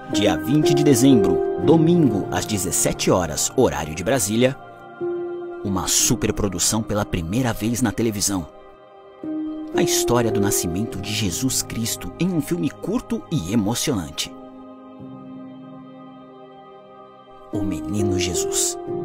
Dia 20 de dezembro, domingo, às 17 horas, horário de Brasília. Uma superprodução pela primeira vez na televisão. A história do nascimento de Jesus Cristo em um filme curto e emocionante. O Menino Jesus.